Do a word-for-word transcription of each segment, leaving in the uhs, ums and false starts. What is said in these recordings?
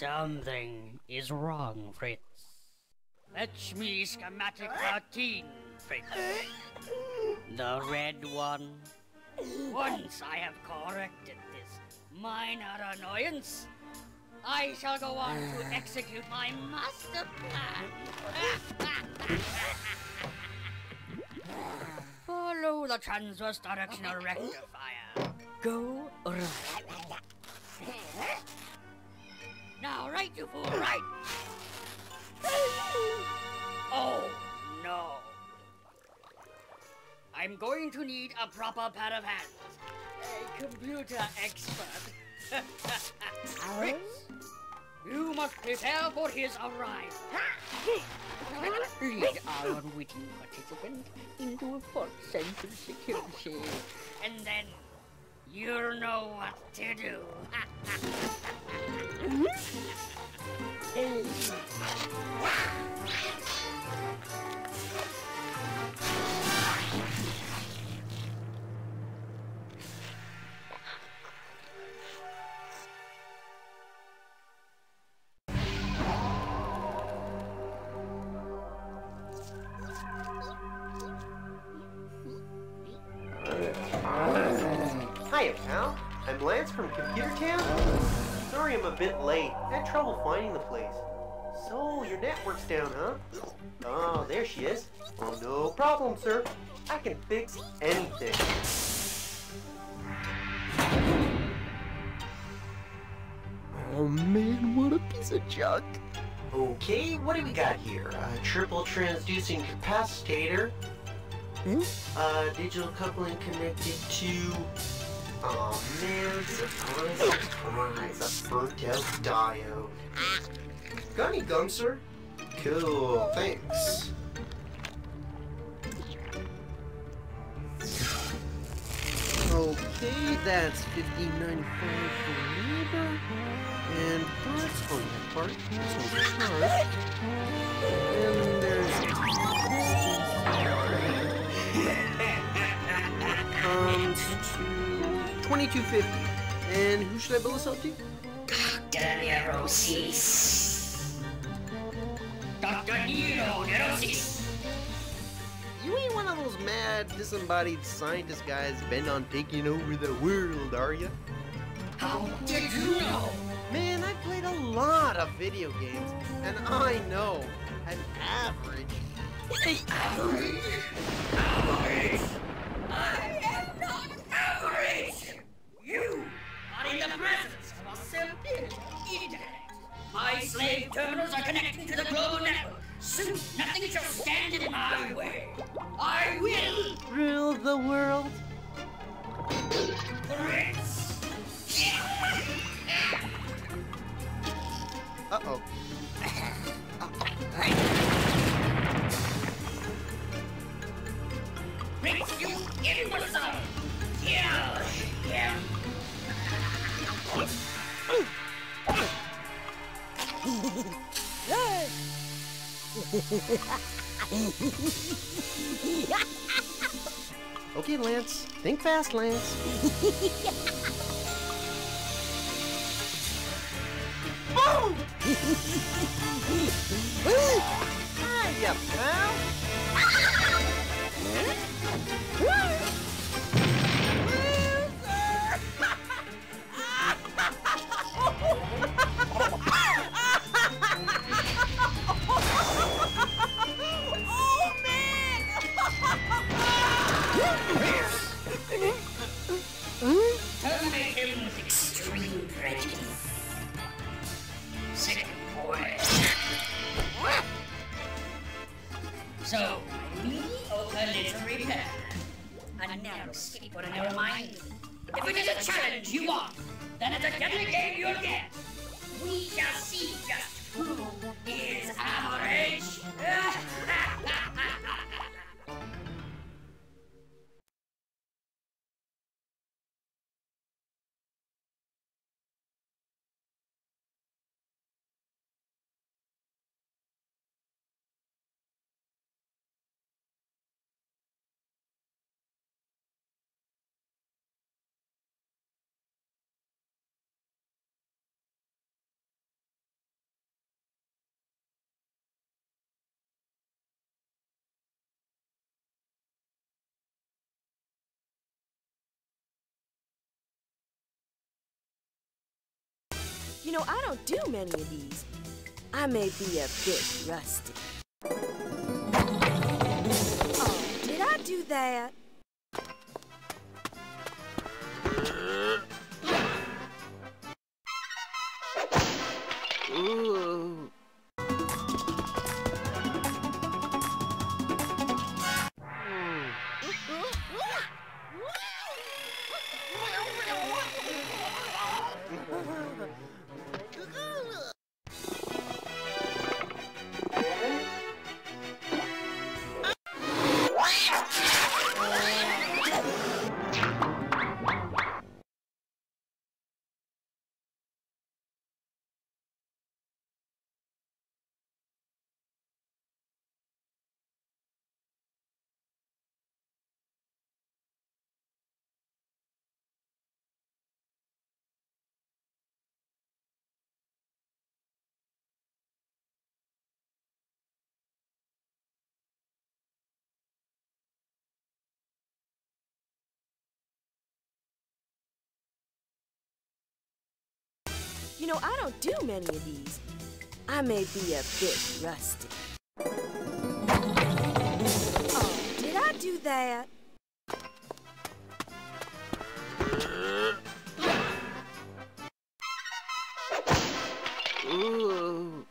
Something is wrong, Fritz. Fetch me schematic thirteen, Fritz. The red one. Once I have corrected this minor annoyance, I shall go on to execute my master plan. Follow the transverse directional rectifier. Go right. Now right, you fool, right! Oh, no. I'm going to need a proper pair of hands. A computer expert. Fritz, you must prepare for his arrival. Lead our unwitting participant into a false sense of security. And then you'll know what to do. Hiya, pal. I'm Lance from Computer Camp. Sorry I'm a bit late. Had trouble finding the place. So, your network's down, huh? Oh, there she is. Oh, no problem, sir. I can fix anything. Oh man, what a piece of junk. Okay, what do we got here? A triple transducing capacitor. Hmm? Uh, digital coupling connected to... Oh man, surprise, surprise, a burnt out diode. Got any gum, sir? Cool, thanks. Okay, that's fifteen ninety-five for labor. And parts on that part. This one's charged. And there's comes to twenty-two fifty. And who should I bill this out to? Doctor Neurosis. Doctor Nero Neurosis. You ain't one of those mad, disembodied scientist guys bent on taking over the world, are you? How did you know? Man, I played a lot of video games, and I know an average. Average? Average? I am not average! You are in the presence of a sentient intellect. My slave terminals are connecting to the global network. Soon, nothing shall stand in my way. I will Rule the world. Fritz. Uh-oh. Fritz, you imbecile! Kill him! Okay, Lance. Think fast, Lance. Boom! Hiya, pal. Terminate him with extreme prejudice. Second point. So, mediocre literary pair. A narrow stick for a narrow mind. If it is a challenge you want, then it's a deadly game you'll get. We shall see just who is average. You know, I don't do many of these. I may be a bit rusty. Oh, did I do that? Ooh. You know, I don't do many of these. I may be a bit rusty. Oh, did I do that? Ooh.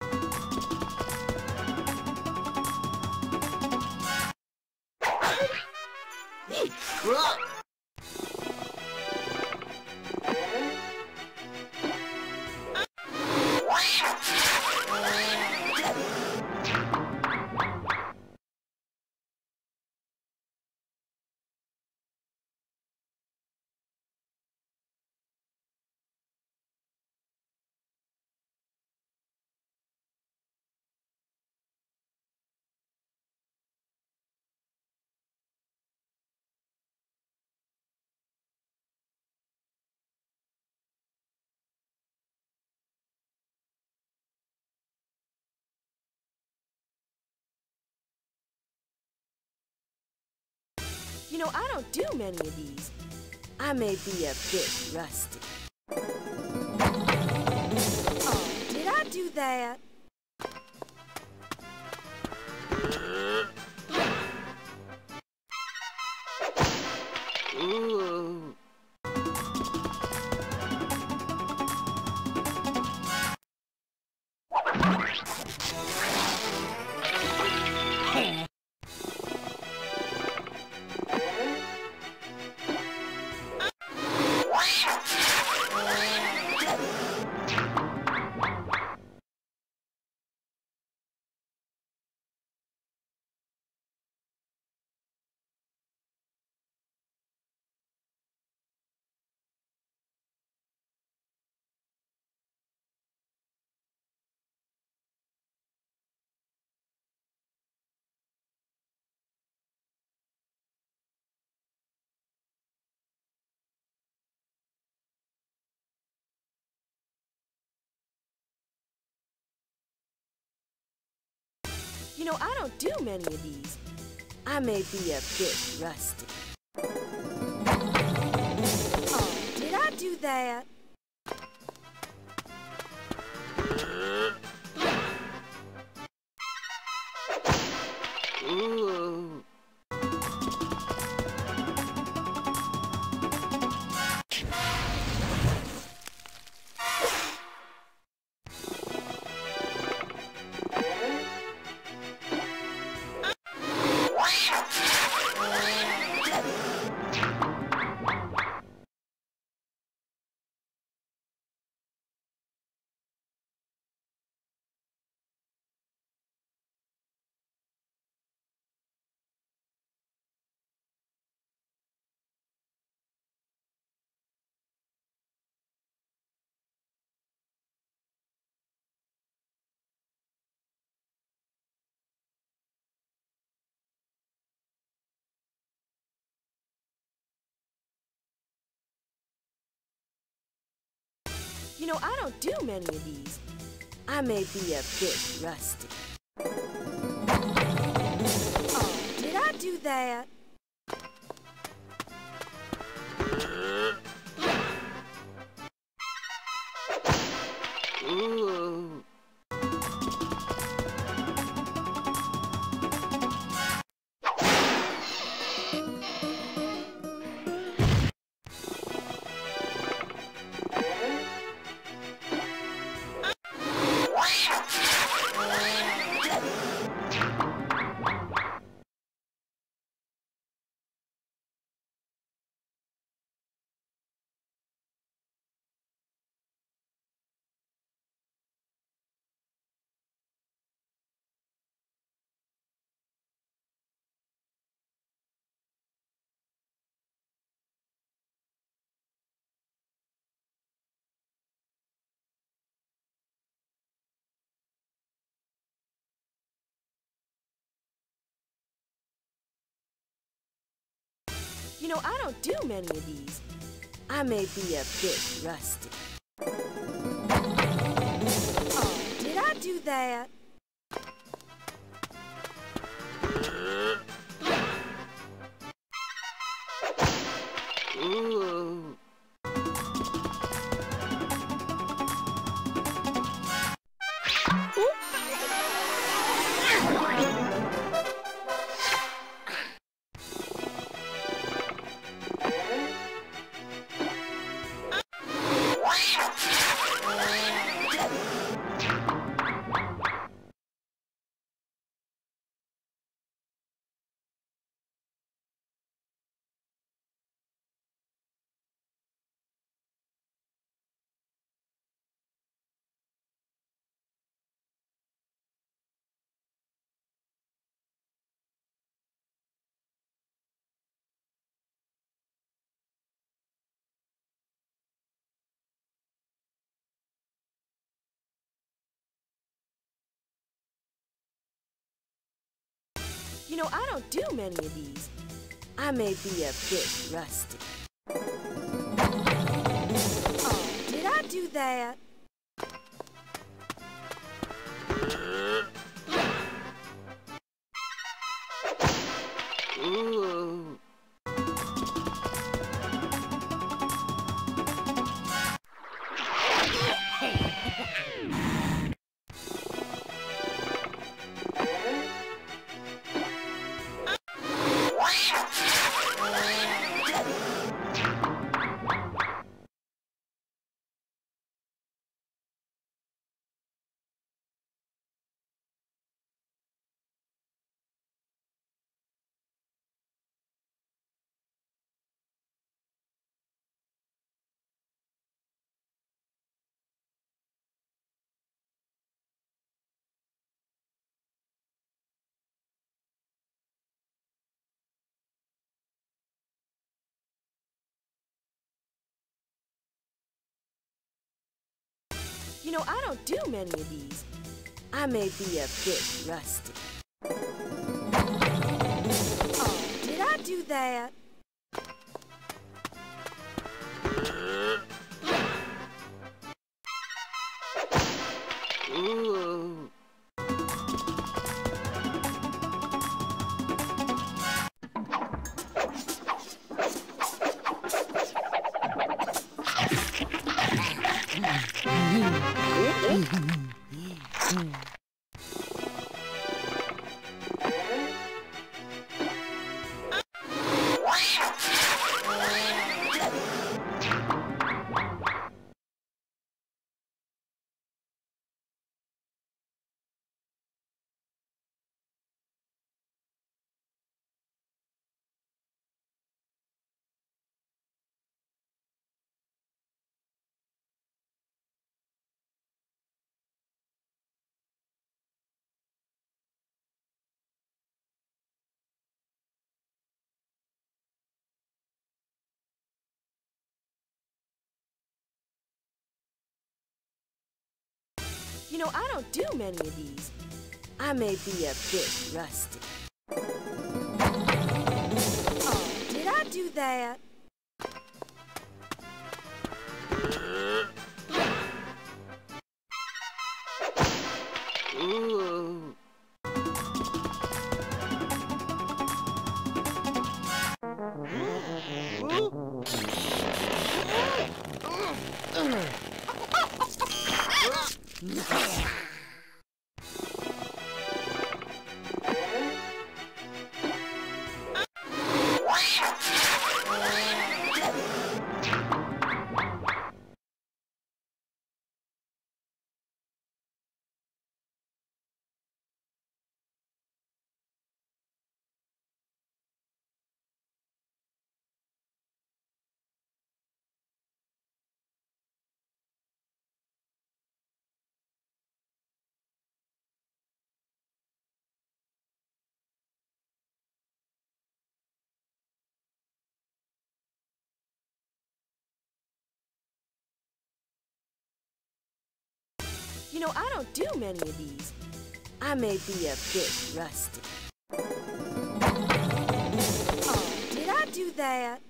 You know, I don't do many of these. I may be a bit rusty. Oh, did I do that? Ooh. You know, I don't do many of these. I may be a bit rusty. Oh, did I do that? Ooh. You know, I don't do many of these. I may be a bit rusty. Oh, did I do that? know, I don't do many of these. I may be a bit rusty. Oh, did I do that? Ooh. You know, I don't do many of these. I may be a bit rusty. Oh, did I do that? Ooh. You know, I don't do many of these. I may be a bit rusty. Oh, did I do that? Ooh. You know, I don't do many of these. I may be a bit rusty. Oh, did I do that? Ooh. You know, I don't do many of these. I may be a bit rusty. Oh, did I do do that?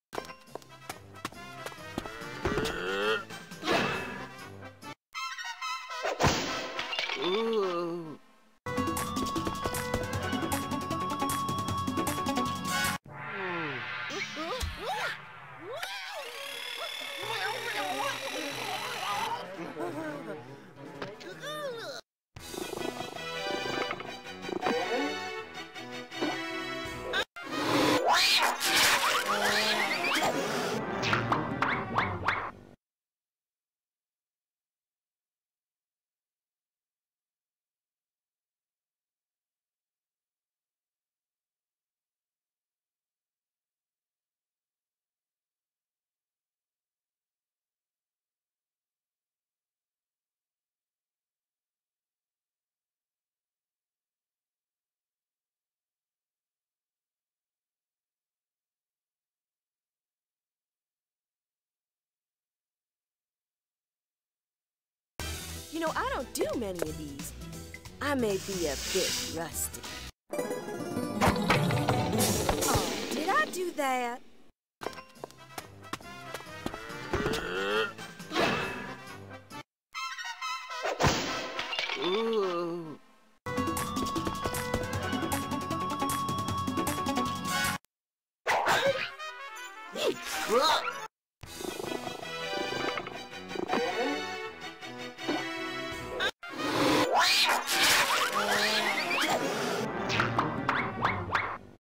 Ooh. You know, I don't do many of these. I may be a bit rusty. Oh, did I do that? Ooh.